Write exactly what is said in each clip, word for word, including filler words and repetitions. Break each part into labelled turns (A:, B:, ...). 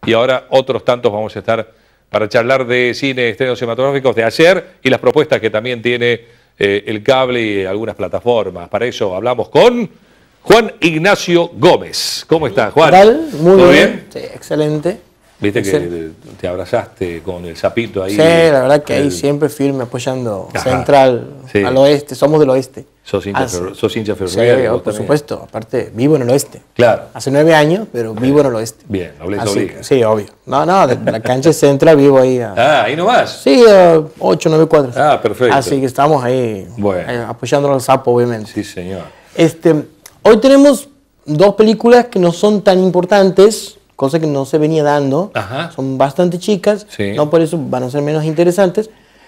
A: y ahora otros tantos vamos a estar para charlar de cine, estrenos cinematográficos de ayer y las propuestas que también tiene eh, el cable y algunas plataformas. Para eso hablamos con Juan Ignacio Gómez. ¿Cómo estás, Juan?
B: ¿Qué tal? Muy
A: ¿Todo
B: bien.
A: bien?
B: Sí, excelente.
A: Viste
B: Excelente.
A: que te abrazaste con el sapito ahí.
B: Sí, la verdad que
A: el...
B: ahí siempre firme apoyando
A: Ajá.
B: Central,
A: Sí.
B: al oeste, somos del oeste.
A: Sos hincha,
B: Ah, sí.
A: ferro... sos hincha
B: Sí,
A: ferroviario.
B: por
A: también.
B: supuesto, aparte vivo en el oeste.
A: Claro.
B: Hace nueve años, pero vivo en el oeste.
A: Bien, nobleza
B: Así
A: obliga.
B: que, sí, obvio. No, no, de la cancha de Central vivo ahí a...
A: Ah, ahí nomás.
B: Sí, a ocho, nueve cuadras.
A: Ah, perfecto.
B: Así que estamos ahí,
A: Bueno.
B: ahí apoyándolo al sapo, obviamente.
A: Sí, señor.
B: Este, hoy tenemos dos películas que no son tan importantes, cosa que no se venía dando.
A: Ajá.
B: Son bastante chicas,
A: Sí.
B: no por eso van a ser menos interesantes.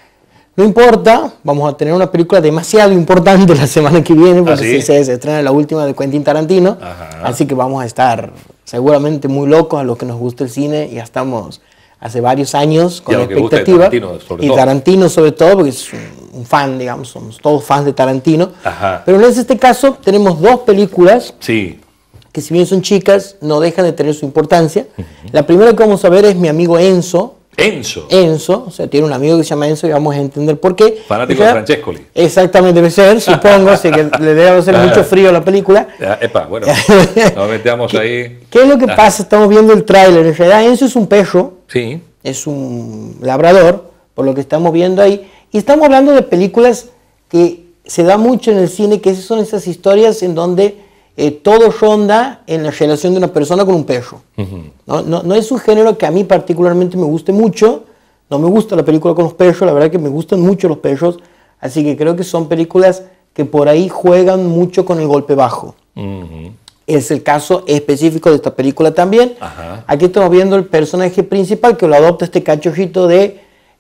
B: No importa, vamos a tener una película demasiado importante la semana que viene, porque
A: ¿Ah, sí?
B: se, se estrena la última de Quentin Tarantino.
A: Ajá.
B: Así que vamos a estar seguramente muy locos a los que nos gusta el cine. Ya estamos hace varios años con
A: Y a
B: la
A: los que gusta de
B: expectativa.
A: Tarantino, sobre
B: y
A: todo.
B: Tarantino sobre todo, porque es un, un fan, digamos, somos todos fans de Tarantino.
A: Ajá.
B: Pero en este caso tenemos dos películas
A: Sí.
B: que si bien son chicas, no dejan de tener su importancia. Uh-huh. La primera que vamos a ver es mi amigo Enzo.
A: Enzo.
B: Enzo, o sea, tiene un amigo que se llama Enzo y vamos a entender por qué.
A: Fanático de Francescoli.
B: Exactamente, debe ser, supongo, así que le debe hacer mucho frío a la película.
A: Ah, epa, bueno, nos metemos ahí.
B: ¿Qué es lo que
A: Ah.
B: pasa? Estamos viendo el tráiler. En realidad Enzo es un perro,
A: Sí.
B: es un labrador, por lo que estamos viendo ahí. Y estamos hablando de películas que se da mucho en el cine, que son esas historias en donde Eh, todo ronda en la relación de una persona con un perro. Uh-huh. ¿No? No, no es un género que a mí particularmente me guste mucho. No me gusta la película con los perros, la verdad que me gustan mucho los perros. Así que creo que son películas que por ahí juegan mucho con el golpe bajo. Uh-huh. Es el caso específico de esta película también. Uh-huh. Aquí estamos viendo el personaje principal que lo adopta este cachorrito de,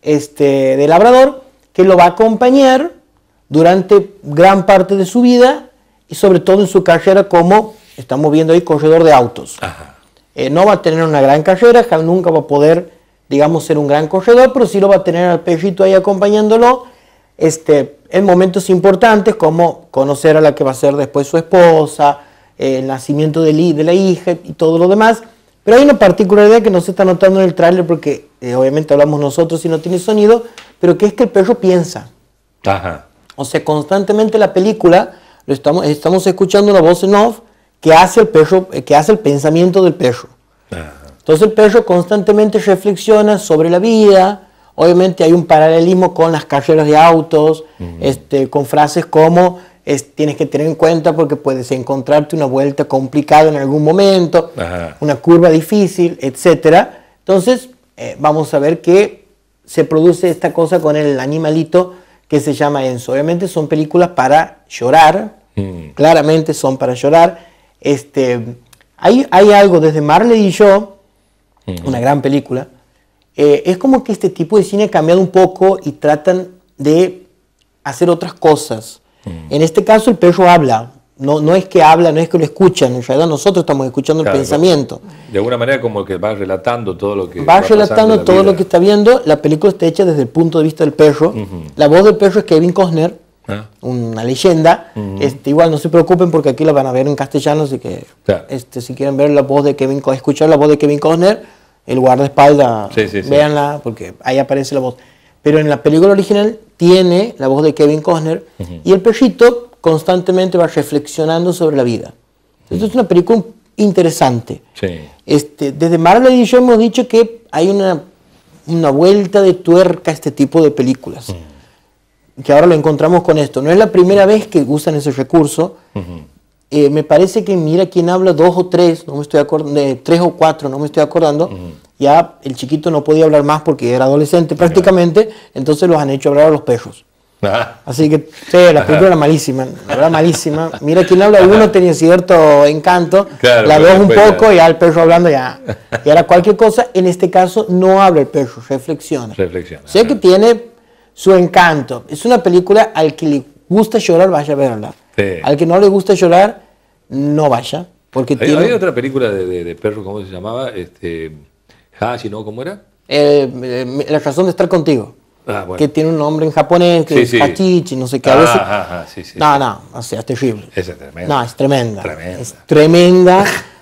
B: este, de labrador, que lo va a acompañar durante gran parte de su vida y sobre todo en su carrera como, estamos viendo ahí, corredor de autos. Eh, no va a tener una gran carrera, nunca va a poder, digamos, ser un gran corredor, pero sí lo va a tener al perrito ahí acompañándolo este, en momentos importantes como conocer a la que va a ser después su esposa, eh, el nacimiento de, de la hija y todo lo demás. Pero hay una particularidad que no se está notando en el tráiler porque eh, obviamente hablamos nosotros y no tiene sonido, pero que es que el perro piensa.
A: Ajá.
B: O sea, constantemente la película Lo estamos, estamos escuchando una voz en off que hace el perro, que hace el pensamiento del perro. Ajá. Entonces el perro constantemente reflexiona sobre la vida. Obviamente hay un paralelismo con las carreras de autos, uh-huh. este, con frases como es, tienes que tener en cuenta porque puedes encontrarte una vuelta complicada en algún momento, Ajá. una curva difícil, etcétera. Entonces eh, vamos a ver que se produce esta cosa con el animalito que se llama Enzo. Obviamente son películas para llorar, mm. claramente son para llorar. Este, hay, hay algo desde Marley y yo, mm. una gran película, eh, es como que este tipo de cine ha cambiado un poco y tratan de hacer otras cosas. Mm. En este caso el perro habla, no, no es que habla, no es que lo escuchan, en realidad nosotros estamos escuchando claro, el pensamiento.
A: De alguna manera como que va relatando todo lo que
B: va, va relatando todo
A: vida.
B: lo que está viendo. La película está hecha desde el punto de vista del perro. Uh-huh. La voz del perro es Kevin Costner, ¿Ah? una leyenda. Uh-huh. este, igual no se preocupen porque aquí la van a ver en castellano, así que claro. este, si quieren ver la voz de Kevin, escuchar la voz de Kevin Costner, el guardaespaldas, sí, sí, véanla sí. porque ahí aparece la voz. Pero en la película original tiene la voz de Kevin Costner uh-huh. y el perrito constantemente va reflexionando sobre la vida. Esto es una película interesante.
A: Sí.
B: Este, desde Marley y yo hemos dicho que hay una, una vuelta de tuerca a este tipo de películas. Uh-huh. Que ahora lo encontramos con esto. No es la primera vez que usan ese recurso. Uh-huh. Eh, me parece que Mira quién habla, dos o tres, no me estoy acordando, eh, tres o cuatro, no me estoy acordando. Uh-huh. Ya el chiquito no podía hablar más porque era adolescente prácticamente, uh-huh. entonces los han hecho hablar a los perros.
A: Ah.
B: Así que, sí, la película era malísima, la verdad malísima. Mira quién habla, uno tenía cierto encanto, claro, la dos un poco, ya. y ya el perro hablando ya, ya era cualquier cosa. En este caso no habla el perro, reflexiona.
A: Reflexiona.
B: Sé que tiene su encanto. Es una película al que le gusta llorar, vaya a verla. Sí. Al que no le gusta llorar, no vaya. Porque
A: ¿Hay,
B: tiene...
A: ¿hay otra película de, de, de perro, cómo se llamaba? Este, Hashi, ¿no? ¿Cómo era?
B: Eh, eh, la razón de estar contigo.
A: Ah, bueno.
B: Que tiene un nombre en japonés, que
A: sí,
B: es
A: sí.
B: Hachichi, no sé qué.
A: Ah,
B: a veces...
A: ajá, ajá, sí, sí,
B: no,
A: sí.
B: no, o sea, es terrible.
A: Esa es tremenda.
B: No, es tremenda.
A: Tremenda.
B: Es tremenda.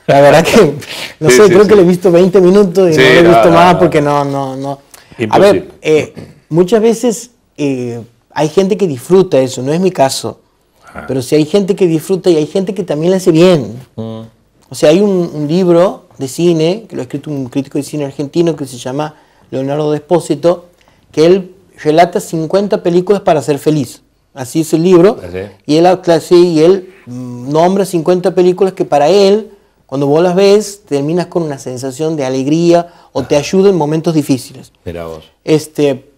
B: La verdad que, no
A: sí,
B: sé,
A: sí,
B: creo
A: sí.
B: que le he visto veinte minutos y
A: Sí,
B: no le he
A: no,
B: visto
A: no,
B: más
A: no.
B: porque no, no, no. A
A: Imposible.
B: ver, eh, muchas veces eh, hay gente que disfruta eso, no es mi caso.
A: Ajá.
B: Pero sí hay gente que disfruta y hay gente que también le hace bien.
A: Mm.
B: O sea, hay un, un libro de cine, que lo ha escrito un crítico de cine argentino que se llama Leonardo Despósito, que él relata cincuenta películas para ser feliz. Así es el libro.
A: ¿Así?
B: Y él, sí, y él mm, nombra cincuenta películas que para él, cuando vos las ves, terminas con una sensación de alegría o te ayuda en momentos difíciles.
A: Mira vos.
B: Este,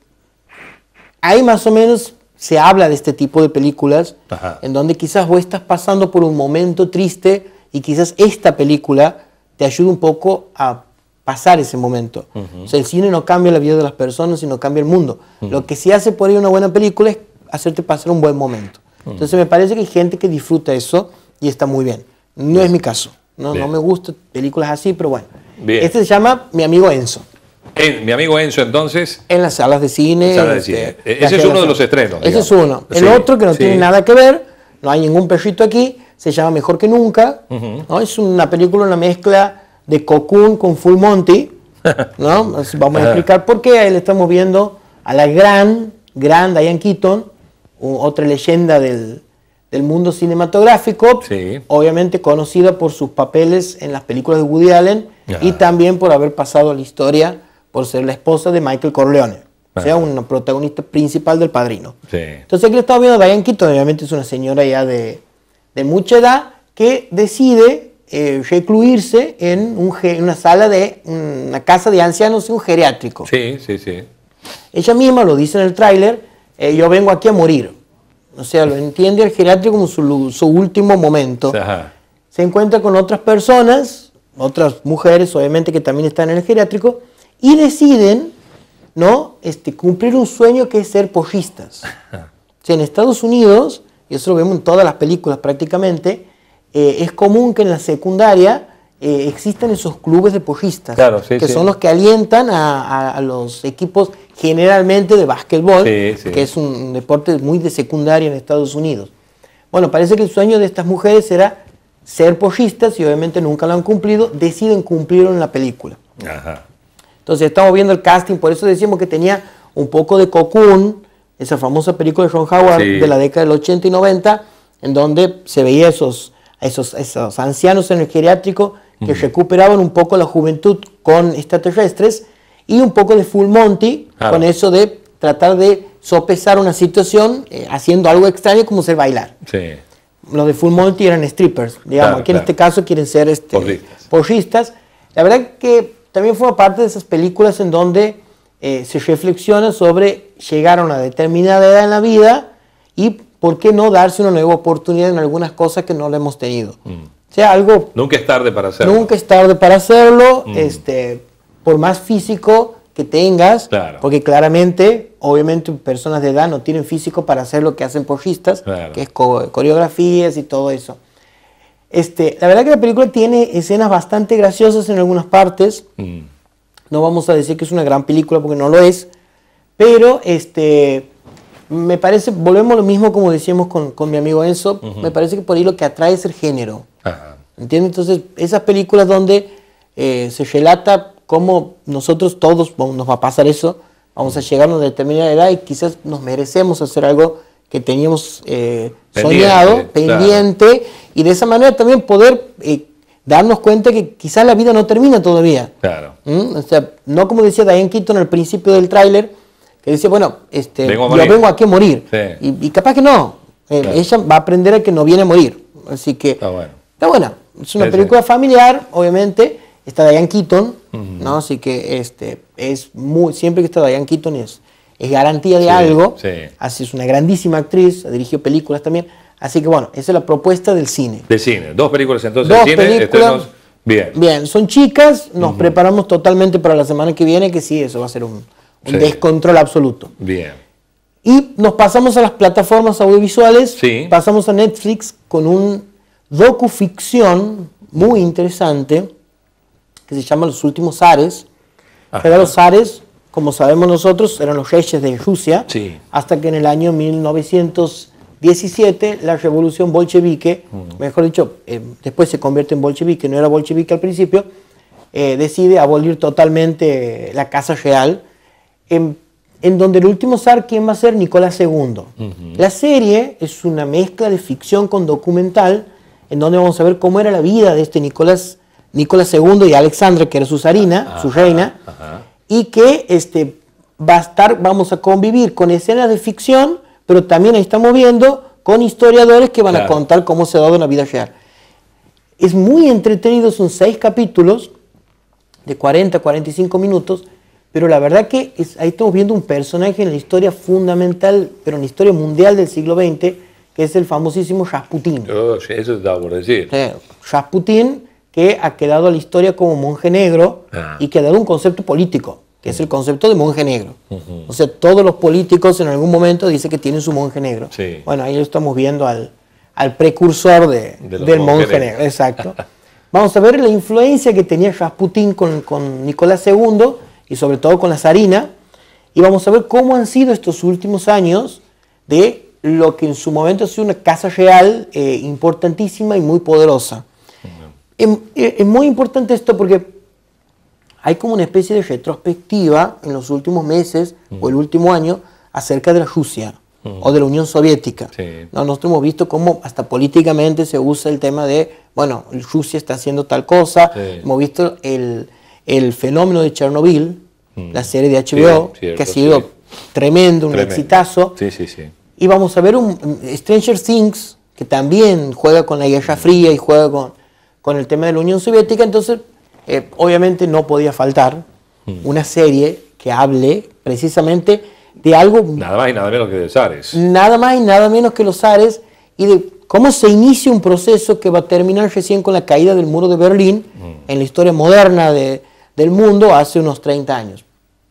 B: hay más o menos, se habla de este tipo de películas,
A: Ajá.
B: en donde quizás vos estás pasando por un momento triste y quizás esta película te ayuda un poco a pasar ese momento. Uh-huh. O sea, el cine no cambia la vida de las personas, sino cambia el mundo. Uh-huh. Lo que sí hace por ahí una buena película es hacerte pasar un buen momento. Uh-huh. Entonces me parece que hay gente que disfruta eso y está muy bien. No bien. Es mi caso. No, no me gustan películas así, pero bueno. Bien. Este se llama Mi amigo Enzo.
A: En, mi amigo Enzo, entonces.
B: En las salas de cine.
A: Salas de cine. Este, ese es uno de los estrenos.
B: Ese digamos. es uno. El sí, otro, que no sí. tiene nada que ver, no hay ningún perrito aquí, se llama Mejor que Nunca. Uh-huh. ¿No? Es una película, una mezcla de Cocoon con Full Monty. ¿No? Vamos a explicar por qué. Ahí le estamos viendo a la gran, gran Diane Keaton, otra leyenda del, del mundo cinematográfico, sí. obviamente conocida por sus papeles en las películas de Woody Allen. Ajá. Y también por haber pasado a la historia por ser la esposa de Michael Corleone, o sea, una protagonista principal del Padrino. Sí. Entonces aquí le estamos viendo a Diane Keaton, obviamente es una señora ya de, de mucha edad, que decide eh, recluirse en, un, en una sala de una casa de ancianos, un geriátrico.
A: Sí, sí, sí.
B: Ella misma lo dice en el tráiler, eh, yo vengo aquí a morir. O sea, lo entiende el geriátrico como su, su último momento. Ajá. Se encuentra con otras personas, otras mujeres, obviamente, que también están en el geriátrico, y deciden, ¿no? este, cumplir un sueño que es ser porristas. O sea, en Estados Unidos, y eso lo vemos en todas las películas prácticamente, eh, es común que en la secundaria eh, existan esos clubes de porristas,
A: claro, sí,
B: que
A: sí.
B: son los que alientan a, a, a los equipos generalmente de básquetbol,
A: sí, sí.
B: que es un deporte muy de secundaria en Estados Unidos. Bueno, parece que el sueño de estas mujeres era ser porristas y obviamente nunca lo han cumplido, deciden cumplirlo en la película.
A: Ajá.
B: Entonces estamos viendo el casting, por eso decíamos que tenía un poco de Cocoon, esa famosa película de Ron Howard sí. de la década del ochenta y noventa, en donde se veía esos, esos, esos ancianos en el geriátrico que uh-huh. recuperaban un poco la juventud con extraterrestres, y un poco de Full Monty, claro. con eso de tratar de sopesar una situación eh, haciendo algo extraño como ser bailar.
A: Sí.
B: Los de Full Monty eran strippers, digamos, claro, aquí claro. en este caso quieren ser este, porristas. porristas. La verdad que también forma parte de esas películas en donde eh, se reflexiona sobre llegar a una determinada edad en la vida y por qué no darse una nueva oportunidad en algunas cosas que no le hemos tenido. Mm. O sea, algo...
A: Nunca es tarde para hacerlo.
B: Nunca es tarde para hacerlo, mm. este, por más físico que tengas,
A: claro.
B: porque claramente, obviamente, personas de edad no tienen físico para hacer lo que hacen porristas, claro. que es co- coreografías y todo eso. Este, la verdad que la película tiene escenas bastante graciosas en algunas partes. Mm. No vamos a decir que es una gran película porque no lo es, pero este, me parece, volvemos a lo mismo como decíamos con, con mi amigo Enzo, uh-huh. me parece que por ahí lo que atrae es el género. Ajá. ¿Entiendes? Entonces, esas películas donde eh, se relata cómo nosotros todos vamos, nos va a pasar eso, vamos a llegar a una determinada edad y quizás nos merecemos hacer algo que teníamos eh, pendiente, soñado, pendiente, claro. y de esa manera también poder eh, darnos cuenta que quizás la vida no termina todavía. Claro. ¿Mm? O sea, no como decía Diane Keaton al principio del tráiler, que decía, bueno, este, vengo yo vengo aquí a morir. Sí. Y, y capaz que no. Eh, claro. Ella va a aprender a que no viene a morir. Así que está, bueno. está buena. Es una sí, película sí. familiar, obviamente. Está Diane Keaton, uh-huh. ¿no? Así que este, es muy, siempre que está Diane Keaton es... es garantía de sí, algo, sí. Así es una grandísima actriz, ha dirigido películas también, así que bueno, esa es la propuesta del cine.
A: De cine, dos películas entonces
B: dos
A: de cine,
B: películas,
A: estrenos, bien.
B: Bien, son chicas, nos uh-huh. preparamos totalmente para la semana que viene, que sí, eso va a ser un, un sí. descontrol absoluto.
A: Bien.
B: Y nos pasamos a las plataformas audiovisuales,
A: sí.
B: pasamos a Netflix con un docuficción muy interesante, que se llama Los Últimos Zares. Pero los zares, como sabemos nosotros, eran los reyes de Rusia, sí. hasta que en el año mil novecientos diecisiete, la revolución bolchevique, uh-huh. mejor dicho, eh, después se convierte en bolchevique, no era bolchevique al principio, eh, decide abolir totalmente la Casa Real, en, en donde el último zar, ¿quién va a ser? Nicolás segundo. Uh-huh. La serie es una mezcla de ficción con documental, en donde vamos a ver cómo era la vida de este Nicolás, Nicolás segundo y Alexandra, que era su zarina, ajá, su reina, ajá. y que este, va a estar, vamos a convivir con escenas de ficción, pero también ahí estamos viendo con historiadores que van claro. a contar cómo se ha dado en la vida real. Es muy entretenido, son seis capítulos de cuarenta a cuarenta y cinco minutos, pero la verdad que es, ahí estamos viendo un personaje en la historia fundamental, pero en la historia mundial del siglo veinte, que es el famosísimo Rasputín.
A: Oh, sí, eso te estaba por decir.
B: Eh, Rasputín, que ha quedado a la historia como monje negro ah. y que ha dado un concepto político, que es el concepto de monje negro. Uh-huh. O sea, todos los políticos en algún momento dicen que tienen su monje negro. Sí. Bueno, ahí lo estamos viendo al, al precursor de, de del monje, monje negro. negro. Exacto. Vamos a ver la influencia que tenía Rasputín con, con Nicolás segundo y sobre todo con la zarina. Y vamos a ver cómo han sido estos últimos años de lo que en su momento ha sido una casa real eh, importantísima y muy poderosa. Uh-huh. es, es muy importante esto porque hay como una especie de retrospectiva en los últimos meses uh-huh. o el último año acerca de la Rusia uh-huh. o de la Unión Soviética. Sí. ¿No? Nosotros hemos visto cómo hasta políticamente se usa el tema de, bueno, Rusia está haciendo tal cosa. Sí. Hemos visto el, el fenómeno de Chernobyl, uh-huh. la serie de H B O, sí, cierto, que ha sido sí. tremendo, un tremendo. exitazo.
A: Sí, sí, sí.
B: Y vamos a ver un, un Stranger Things, que también juega con la Guerra Fría y juega con, con el tema de la Unión Soviética. Entonces, Eh, obviamente no podía faltar mm. una serie que hable precisamente de algo...
A: Nada más y nada menos que de zares.
B: Nada más y nada menos que los zares y de cómo se inicia un proceso que va a terminar recién con la caída del muro de Berlín mm. en la historia moderna de, del mundo hace unos treinta años.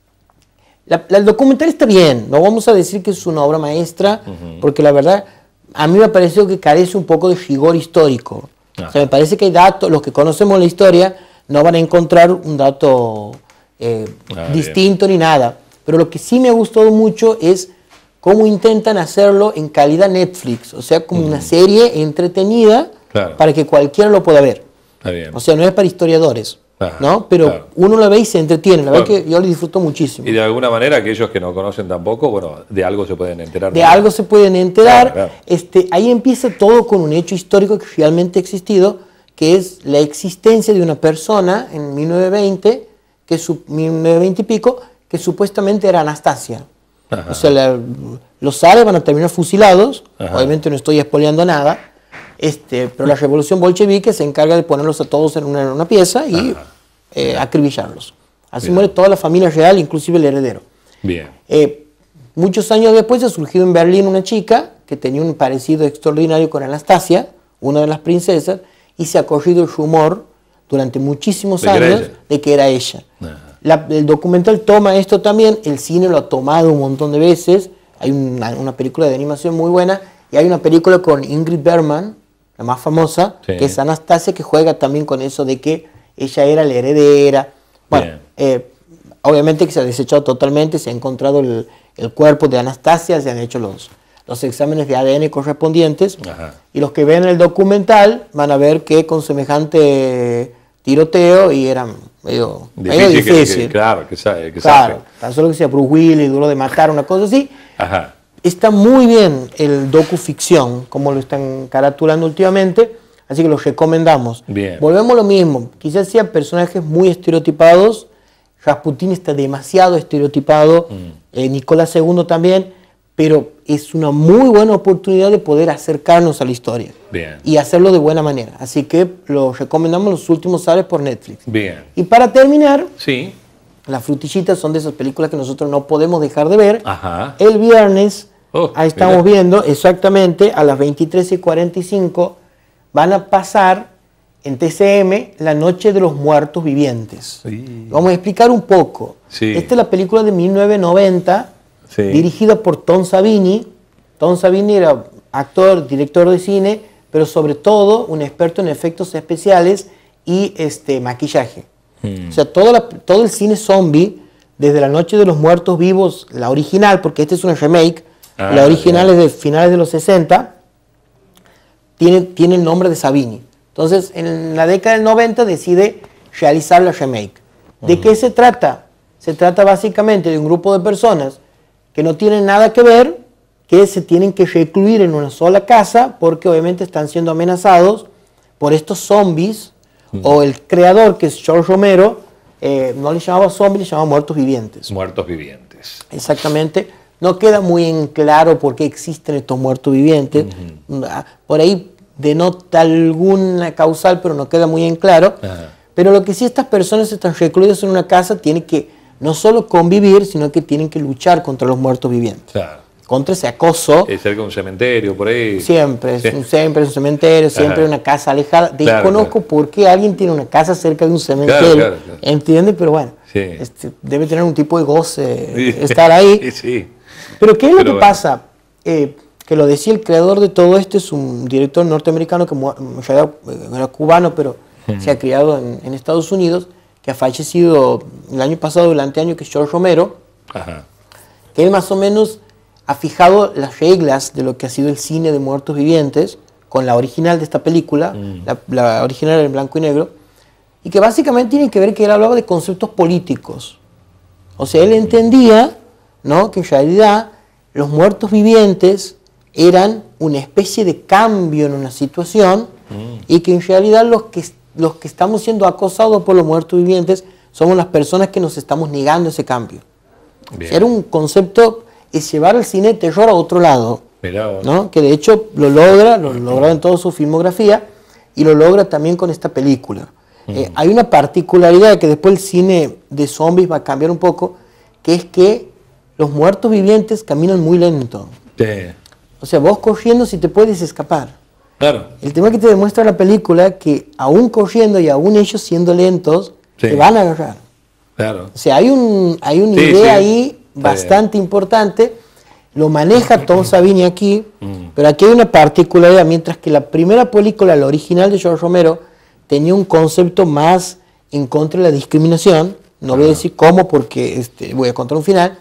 B: La, la, el documental está bien, no vamos a decir que es una obra maestra, uh-huh. porque la verdad a mí me pareció que carece un poco de rigor histórico. Uh-huh. O sea, me parece que hay datos, los que conocemos la historia no van a encontrar un dato eh, ah, distinto bien. ni nada. Pero lo que sí me ha gustado mucho es cómo intentan hacerlo en calidad Netflix. O sea, como mm. una serie entretenida claro. para que cualquiera lo pueda ver.
A: Está bien.
B: O sea, no es para historiadores,
A: Ajá,
B: ¿no? Pero claro. uno lo ve y se entretiene. La
A: bueno,
B: verdad que yo lo disfruto muchísimo.
A: Y de alguna manera aquellos que no conocen tampoco, bueno, de algo se pueden enterar.
B: De algo se pueden enterar. Claro, claro. Este, ahí empieza todo con un hecho histórico que realmente ha existido, que es la existencia de una persona en mil novecientos veinte, que su, mil novecientos veinte y pico, que supuestamente era Anastasia. Ajá. O sea, la, los zares van a terminar fusilados, Ajá. obviamente no estoy spoileando nada, este, pero la revolución bolchevique se encarga de ponerlos a todos en una, en una pieza y eh, acribillarlos. Así Bien. muere toda la familia real, inclusive el heredero.
A: Bien.
B: Eh, muchos años después ha surgido en Berlín una chica que tenía un parecido extraordinario con Anastasia, una de las princesas, y se ha corrido el rumor durante muchísimos
A: ¿De
B: años
A: que
B: de que era ella. La, el documental toma esto también, el cine lo ha tomado un montón de veces, hay una, una película de animación muy buena, y hay una película con Ingrid Bergman, la más famosa, sí. que es Anastasia, que juega también con eso de que ella era la heredera. Bueno, eh, obviamente que se ha desechado totalmente, se ha encontrado el, el cuerpo de Anastasia, se han hecho los... los exámenes de A D N correspondientes, Ajá. y los que ven el documental van a ver que con semejante tiroteo y era medio difícil. Medio difícil.
A: Que, que, claro, que sabe. Que
B: claro,
A: sabe.
B: tan solo que sea Bruce Willis, duro de matar, una cosa así.
A: Ajá.
B: Está muy bien el docuficción, como lo están caratulando últimamente, así que los recomendamos.
A: Bien.
B: Volvemos a lo mismo, quizás sean personajes muy estereotipados, Rasputín está demasiado estereotipado, mm. eh, Nicolás segundo también, pero es una muy buena oportunidad de poder acercarnos a la historia.
A: Bien.
B: Y hacerlo de buena manera. Así que lo recomendamos Los últimos zares por Netflix.
A: Bien.
B: Y para terminar,
A: sí.
B: Las frutillitas son de esas películas que nosotros no podemos dejar de ver.
A: Ajá.
B: El viernes,
A: oh,
B: ahí estamos
A: mira.
B: viendo exactamente a las veintitrés y cuarenta y cinco, van a pasar en T C M La Noche de los Muertos Vivientes. Sí. Vamos a explicar un poco.
A: Sí.
B: Esta es la película de mil novecientos noventa, sí. dirigida por Tom Savini. Tom Savini era actor, director de cine, pero sobre todo un experto en efectos especiales y este, maquillaje. Hmm. O sea, todo, la, todo el cine zombie, desde La Noche de los Muertos Vivos, la original, porque esta es una remake, Ah, la original bien. Es de finales de los sesenta, tiene, tiene el nombre de Savini. Entonces, en la década del noventa decide realizar la remake. ¿De uh-huh. qué se trata? Se trata básicamente de un grupo de personas que no tienen nada que ver, que se tienen que recluir en una sola casa porque obviamente están siendo amenazados por estos zombies, uh-huh. o el creador, que es George Romero, eh, no le llamaba zombies, le llamaba muertos vivientes.
A: Muertos vivientes.
B: Exactamente. No queda muy en claro por qué existen estos muertos vivientes. Uh-huh. Por ahí denota alguna causal, pero no queda muy en claro. Uh-huh. Pero lo que sí, estas personas están recluidas en una casa, tienen que no solo convivir, sino que tienen que luchar contra los muertos vivientes. Claro. Contra ese acoso.
A: Es cerca de un cementerio, por ahí.
B: Siempre, es un, siempre es un cementerio, siempre una casa alejada. Desconozco claro, claro. por qué alguien tiene una casa cerca de un cementerio, claro, claro, claro. ¿entiendes? Pero bueno, sí. este, debe tener un tipo de goce sí. estar ahí. Sí. Pero ¿qué es lo Pero que bueno. pasa? Eh, que lo decía el creador de todo esto, es un director norteamericano que era cubano, pero uh-huh. se ha criado en, en Estados Unidos, que ha fallecido el año pasado, durante año, que es George Romero, Ajá. que él más o menos ha fijado las reglas de lo que ha sido el cine de muertos vivientes con la original de esta película, mm. la, la original en blanco y negro, y que básicamente tiene que ver que él hablaba de conceptos políticos. O sea, él entendía, ¿no?, que en realidad los muertos vivientes eran una especie de cambio en una situación mm. y que en realidad los que, los que estamos siendo acosados por los muertos vivientes somos las personas que nos estamos negando ese cambio. O sea, era un concepto... es llevar el cine de terror a otro lado, ¿no? Que de hecho lo logra, lo logra en toda su filmografía y lo logra también con esta película. Uh-huh. Eh, hay una particularidad que después el cine de zombies va a cambiar un poco, que es que los muertos vivientes caminan muy lento. Sí. O sea, vos corriendo si te puedes escapar. Claro. El tema que te demuestra la película que aún corriendo y aún ellos siendo lentos, sí. te van a agarrar. Claro. O sea, hay, un, hay una sí, idea sí. ahí bastante importante, lo maneja Tom Savini aquí, mm. pero aquí hay una particularidad, mientras que la primera película, la original de George Romero, tenía un concepto más en contra de la discriminación, no ah. voy a decir cómo porque este, voy a contar un final,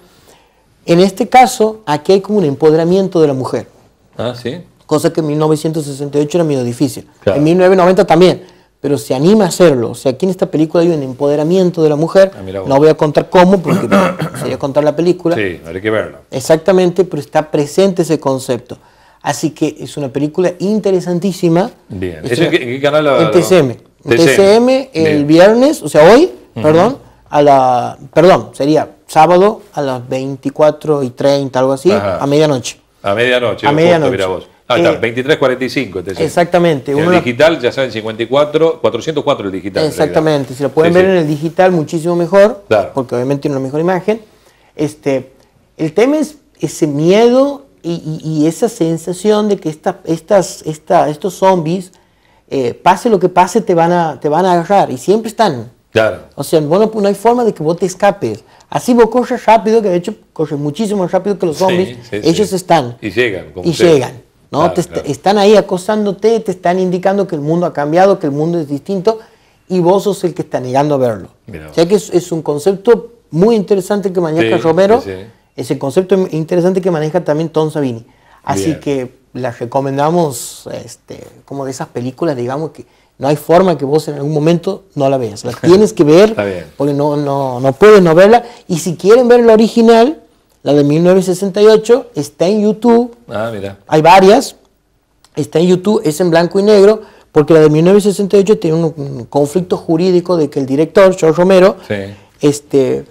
B: en este caso, aquí hay como un empoderamiento de la mujer, ah, ¿sí? Cosa que en mil novecientos sesenta y ocho era medio difícil, claro. en mil novecientos noventa también, pero se anima a hacerlo. O sea, aquí en esta película hay un empoderamiento de la mujer. Ah, no voy a contar cómo, porque no, sería contar la película.
A: Sí, hay que verla.
B: Exactamente, pero está presente ese concepto. Así que es una película interesantísima.
A: Bien. ¿Eso en qué, qué canal? La,
B: en T C M. En T C M el Bien. viernes, o sea, hoy, uh-huh. perdón, a la, perdón, sería sábado a las veinticuatro y treinta, algo así, Ajá. a medianoche.
A: A medianoche.
B: A medianoche.
A: Mira vos. Ah, está, eh, veintitrés cuarenta y cinco. Entonces.
B: Exactamente.
A: En el digital ya saben, cincuenta y cuatro, cuatrocientos cuatro el digital.
B: Exactamente. Si lo pueden sí, ver sí. en el digital, muchísimo mejor, claro. porque obviamente tiene una mejor imagen. Este, el tema es ese miedo y, y, y esa sensación de que esta, estas, esta, estos zombies, eh, pase lo que pase, te van, a, te van a agarrar. Y siempre están. Claro. O sea, bueno, no hay forma de que vos te escapes. Así vos corres rápido, que de hecho corres muchísimo más rápido que los zombies. Sí, sí, ellos sí. están.
A: Y llegan. Como
B: y
A: sea.
B: llegan. ¿no? Claro, te claro. Están ahí acosándote, te están indicando que el mundo ha cambiado, que el mundo es distinto, y vos sos el que está negando a verlo. Mirá. O sea que es, es un concepto muy interesante que maneja sí, Romero, sí, sí. es el concepto interesante que maneja también Tom Savini. Así Bien. que las recomendamos este, como de esas películas, digamos, que no hay forma que vos en algún momento no la veas. La tienes que ver, porque no, no, no puedes no verla. Y si quieren ver la original, la de mil novecientos sesenta y ocho, está en YouTube. Ah, mira. Hay varias. Está en YouTube, es en blanco y negro, porque la de mil novecientos sesenta y ocho tiene un, un conflicto jurídico de que el director, George Romero, sí. este,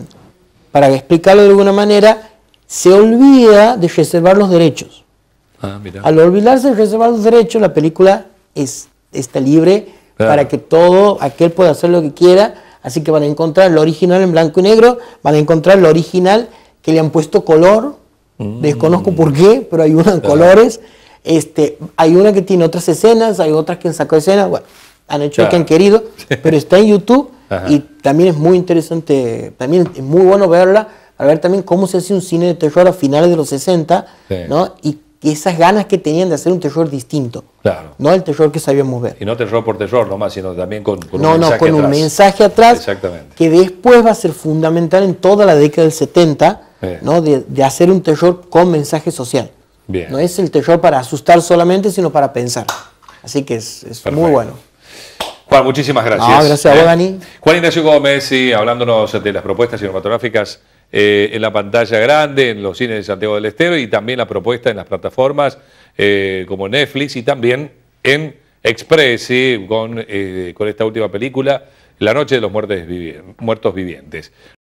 B: para explicarlo de alguna manera, se olvida de reservar los derechos. Ah, mira. Al olvidarse de reservar los derechos, la película es, está libre claro. para que todo aquel pueda hacer lo que quiera. Así que van a encontrar lo original en blanco y negro, van a encontrar lo original que le han puesto color, mm. desconozco por qué, pero hay una en colores, este, hay una que tiene otras escenas, hay otras que han sacado escenas, bueno, han hecho claro. lo que han querido, pero está en YouTube Ajá. y también es muy interesante, también es muy bueno verla, para ver también cómo se hace un cine de terror a finales de los sesenta, sí. ¿no? Y que esas ganas que tenían de hacer un terror distinto.
A: Claro.
B: No el terror que sabíamos ver.
A: Y no terror por terror nomás, sino también con, con
B: no,
A: un mensaje
B: no, con
A: atrás.
B: un mensaje atrás.
A: Exactamente.
B: Que después va a ser fundamental en toda la década del setenta,
A: Bien.
B: ¿no? de, de hacer un terror con mensaje social.
A: Bien.
B: No es el terror para asustar solamente, sino para pensar. Así que es, es muy bueno.
A: Juan, muchísimas gracias.
B: No, gracias a vos, Dani.
A: Juan Ignacio Gómez, sí, hablándonos de las propuestas cinematográficas eh, en la pantalla grande, en los cines de Santiago del Estero, y también la propuesta en las plataformas eh, como Netflix y también en Express, ¿sí? con, eh, con esta última película, La Noche de los Muertos Vivientes.